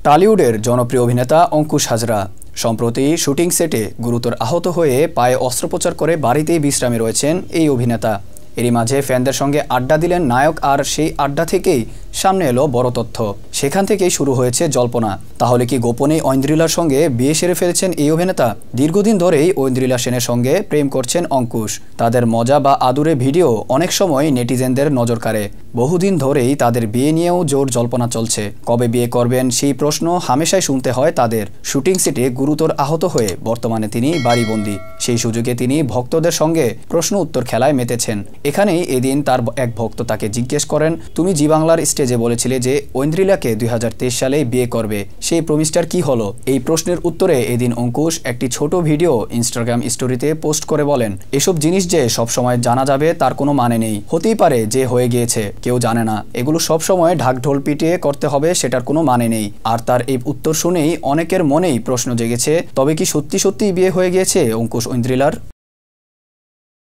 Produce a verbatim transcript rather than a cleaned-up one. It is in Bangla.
টলিউডের জনপ্রিয় অভিনেতা অঙ্কুশ হাজরা সম্প্রতি শুটিং সেটে গুরুতর আহত হয়ে পায়ে অস্ত্রোপচার করে বাড়িতেই বিশ্রামে রয়েছেন এই অভিনেতা। এরই মাঝে ফ্যানদের সঙ্গে আড্ডা দিলেন নায়ক, আর সেই আড্ডা থেকেই সামনে এলো বড় তথ্য। সেখান থেকেই শুরু হয়েছে জল্পনা। তাহলে কি গোপনে ঐন্দ্রিলার সঙ্গে বিয়ে সেরে ফেলেছেন এই অভিনেতা? দীর্ঘদিন ধরেই ঐন্দ্রিলা সেনের সঙ্গে প্রেম করছেন অঙ্কুশ। তাদের মজা বা আদুরে ভিডিও অনেক সময় নেটিজেনদের নজর কাড়ে। বহুদিন ধরেই তাদের বিয়ে নিয়েও জোর জল্পনা চলছে। কবে বিয়ে করবেন সেই প্রশ্ন হামেশাই শুনতে হয় তাদের। শুটিং সেটে গুরুতর আহত হয়ে বর্তমানে তিনি বাড়িবন্দী। সেই সুযোগে তিনি ভক্তদের সঙ্গে প্রশ্ন উত্তর খেলায় মেতেছেন। এখানেই এদিন তার এক ভক্ত তাকে জিজ্ঞেস করেন, তুমি জি বাংলার স্টেজে বলেছিলে যে ঐন্দ্রিলাকে দুই হাজার তেইশ সালে বিয়ে করবে, সেই প্রমিসটার কি হলো? এই প্রশ্নের উত্তরে এদিন অঙ্কুশ একটি ছোট ভিডিও ইনস্টাগ্রাম স্টোরিতে পোস্ট করে বলেন, এসব জিনিস যে সবসময় জানা যাবে তার কোনো মানে নেই। হতেই পারে যে হয়ে গিয়েছে, কেউ জানে না। এগুলো সবসময় ঢাকঢোল পিটিয়ে করতে হবে সেটার কোনো মানে নেই। আর তার এই উত্তর শুনেই অনেকের মনেই প্রশ্ন জেগেছে, তবে কি সত্যি সত্যি বিয়ে হয়ে গিয়েছে অঙ্কুশ ঐন্দ্রিলার?